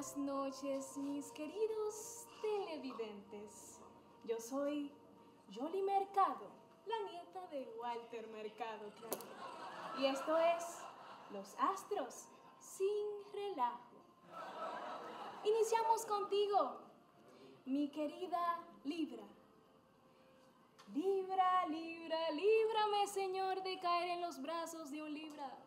Buenas noches, mis queridos televidentes. Yo soy Yoli Mercado, la nieta de Walter Mercado, claro. Y esto es Los Astros sin relajo. Iniciamos contigo, mi querida Libra. Libra, Libra, líbrame, Señor, de caer en los brazos de un Libra.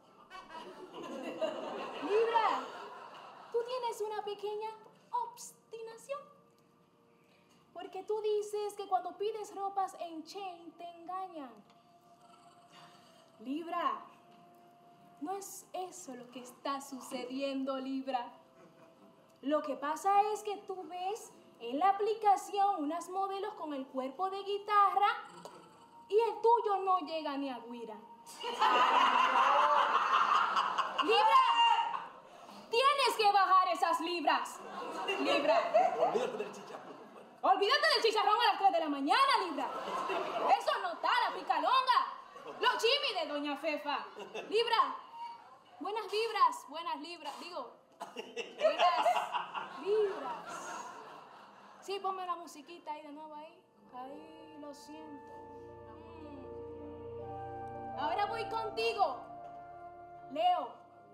Libra, tú tienes una pequeña obstinación. Porque tú dices que cuando pides ropas en Chain te engañan. Libra, no es eso lo que está sucediendo, Libra. Lo que pasa es que tú ves en la aplicación unas modelos con el cuerpo de guitarra y el tuyo no llega ni a guira. Libra, tienes que bajar esas libras. Libra. Olvídate del chicharrón. Olvídate del chicharrón a las 3 de la mañana, Libra. Eso no está, la picalonga. Los chimis de Doña Fefa. Libra, buenas vibras, buenas libras. Digo, buenas vibras. Sí, ponme la musiquita ahí de nuevo ahí. Ahí, lo siento. Ahora voy contigo. Leo.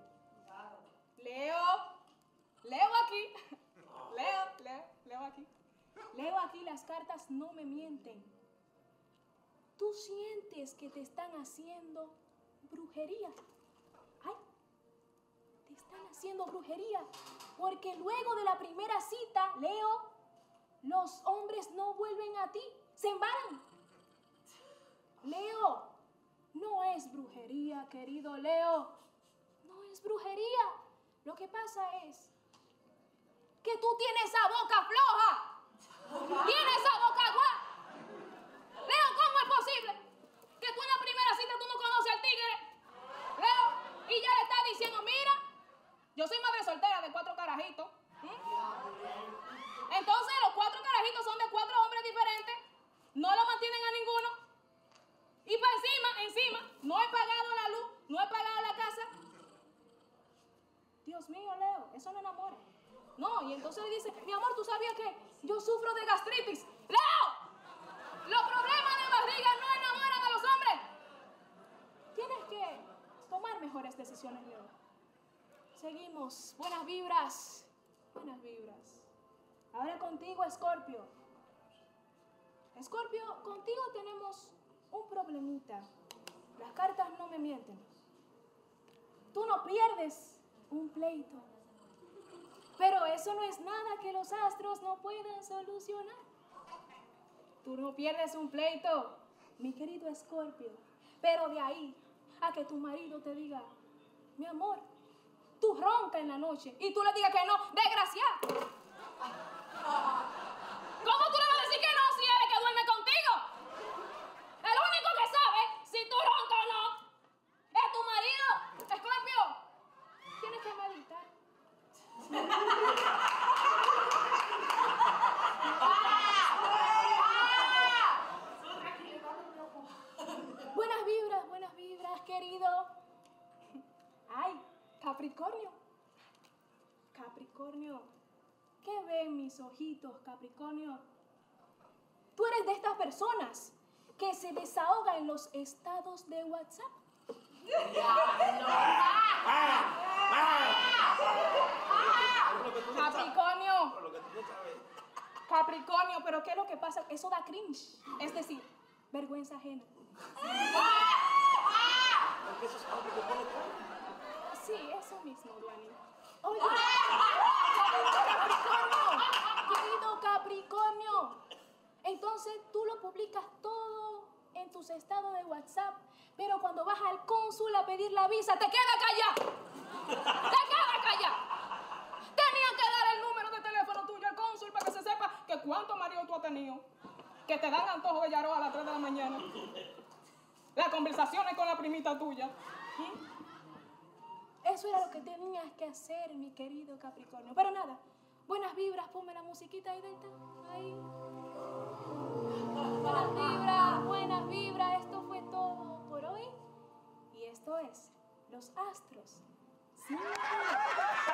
Leo aquí. Leo aquí. Leo aquí, las cartas no me mienten. Tú sientes que te están haciendo brujería. Ay, te están haciendo brujería. Porque luego de la primera cita, Leo, los hombres no vuelven a ti, se embaran. Leo, no es brujería, querido Leo. No es brujería. Lo que pasa es que tú tienes esa boca floja. Tienes esa boca aguada. Leo, ¿cómo es posible que tú en la primera cita tú no conoces al tigre? Leo, y ya le estás diciendo, mira, yo soy madre soltera de 4 carajitos. Entonces los 4 carajitos son de 4 hombres diferentes. No lo mantienen a ninguno. Y para encima, no he pagado la luz, no he pagado la casa. Dios mío, Leo, eso no enamora. No, y entonces le dice, mi amor, ¿tú sabías que yo sufro de gastritis? ¡Leo! Los problemas de barriga no enamoran a los hombres. Tienes que tomar mejores decisiones, Leo. Seguimos. Buenas vibras. Buenas vibras. Ahora contigo, Escorpio. Escorpio, contigo tenemos un problemita. Las cartas no me mienten. Tú no pierdes un pleito. Pero eso no es nada que los astros no puedan solucionar. Tú no pierdes un pleito, mi querido Escorpio. Pero de ahí a que tu marido te diga, mi amor, tú roncas en la noche y tú le digas que no, desgraciado. ¿Cómo tú le vas a decir que no si él es que duerme contigo? El único que sabe si tú roncas o no es tu marido. Escorpio, tienes que meditar. Buenas vibras, querido. Ay, Capricornio. Capricornio, ¿qué ven mis ojitos, Capricornio? Tú eres de estas personas que se desahogan en los estados de WhatsApp. Capricornio. Capricornio, pero ¿qué es lo que pasa? Eso da cringe. Es decir, vergüenza ajena. Sí, eso mismo, Duani. Oye, querido Capricornio. Entonces tú lo publicas todo en tus estados de WhatsApp, pero cuando vas al cónsul a pedir la visa, te queda callado. Te queda callado. Tenían que dar el número de teléfono tuyo al cónsul para que se sepa que cuántos maridos tú has tenido. Que te dan antojo de Yaroa a las 3 de la mañana. Las conversaciones con la primita tuya. Eso era lo que tenías que hacer, mi querido Capricornio. Pero nada, buenas vibras, ponme la musiquita ahí dentro. Ahí. Buenas vibras. Esto fue todo por hoy. Y esto es Los Astros sin relajo.